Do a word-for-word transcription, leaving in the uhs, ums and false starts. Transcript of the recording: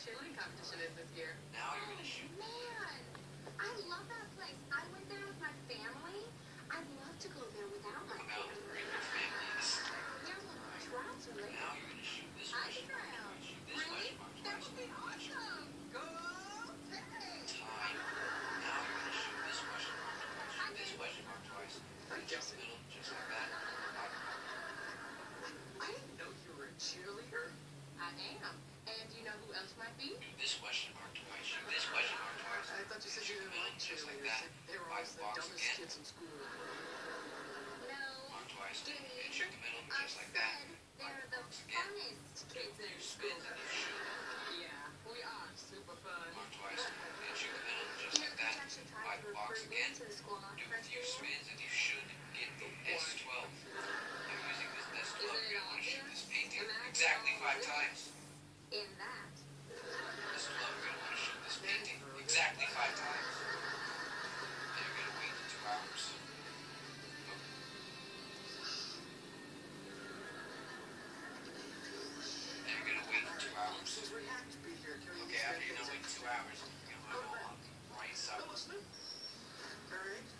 cheerleading competition is this year. Now you're gonna shoot. Man, I love that place. I went there with my family. I'd love to go there without my Come out family. and bring your families. Yeah, well, try to later. Now you're gonna shoot this I question try mark out. twice. Shoot this Really? question mark That twice. would be awesome. Go Teddy. Time. Now you're gonna shoot this question mark twice. I Shoot this did. question mark twice. Right down the middle, just like that. I didn't know you were a cheerleader. I am. And you know who else might be? Shoot this question mark twice. Shoot this question mark twice. I thought you said you Shoot the didn't middle, like just like cheerleaders. that. They were Five always the blocks dumbest again. kids in school. No, Mark twice. Jimmy. And shoot the middle, I just like that. said they're Five the blocks again. funnest Do kids a in few school. spins and you shoot. Yeah, we are super fun. Mark twice. And shoot the middle, just You know, like could that. you actually try Five to blocks recruit me again. to the school not Do a first few anymore? spins and you should get the S twelve. You're using this S twelve. You're gonna want to shoot this painting exactly five times. In that. S twelve, you're gonna want to shoot this painting exactly five times. Then you're gonna wait two hours. Then you're gonna wait two hours. Since we have to be here, can we Okay, after you're done waiting two hours, you're gonna put it all on right side. Alright.